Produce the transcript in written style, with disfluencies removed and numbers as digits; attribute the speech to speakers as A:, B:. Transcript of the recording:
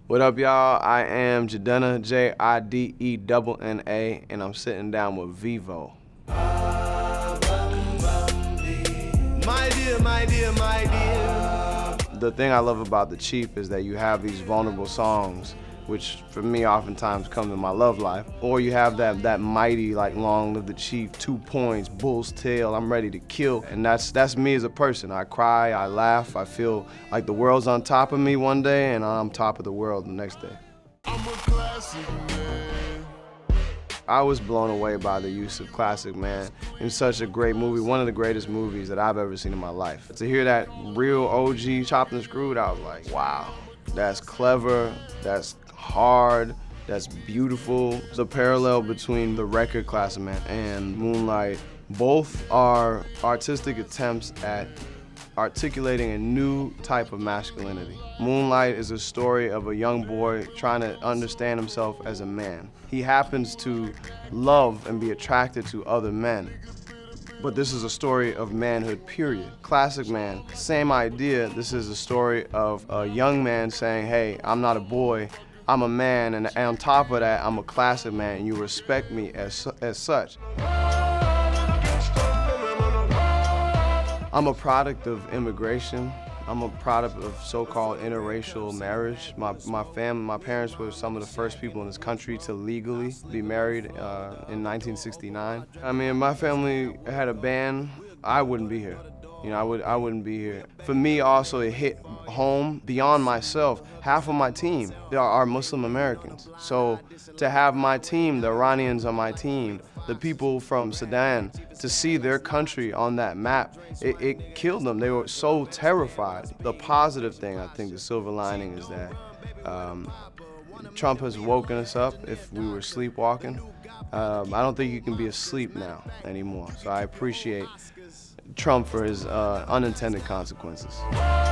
A: What up, y'all? I am Jidenna, Jidenna, and I'm sitting down with Vivo.
B: My dear, my dear, my dear.
A: The thing I love about The Chief is that you have these vulnerable songs, which for me oftentimes come in my love life. Or you have that mighty, like, long live the chief, 2 points, bull's tail, I'm ready to kill. And that's me as a person. I cry, I laugh, I feel like the world's on top of me one day and I'm top of the world the next day.
B: I'm a classic man.
A: I was blown away by the use of Classic Man in such a great movie, one of the greatest movies that I've ever seen in my life. To hear that real OG chopped and screwed, I was like, wow, that's clever, that's hard, that's beautiful. The parallel between the record Classic Man and Moonlight, both are artistic attempts at articulating a new type of masculinity. Moonlight is a story of a young boy trying to understand himself as a man. He happens to love and be attracted to other men. But this is a story of manhood, period. Classic Man, same idea. This is a story of a young man saying, hey, I'm not a boy, I'm a man, and on top of that, I'm a classic man, and you respect me as such. I'm a product of immigration. I'm a product of so-called interracial marriage. My parents were some of the first people in this country to legally be married in 1969. I mean, if my family had a band, I wouldn't be here. You know, I wouldn't be here. For me also, it hit home beyond myself. Half of my team are Muslim Americans. So to have my team, the Iranians on my team, the people from Sudan, to see their country on that map, it killed them. They were so terrified. The positive thing, I think, the silver lining is that Trump has woken us up if we were sleepwalking. I don't think you can be asleep now anymore. So I appreciate Trump for his unintended consequences.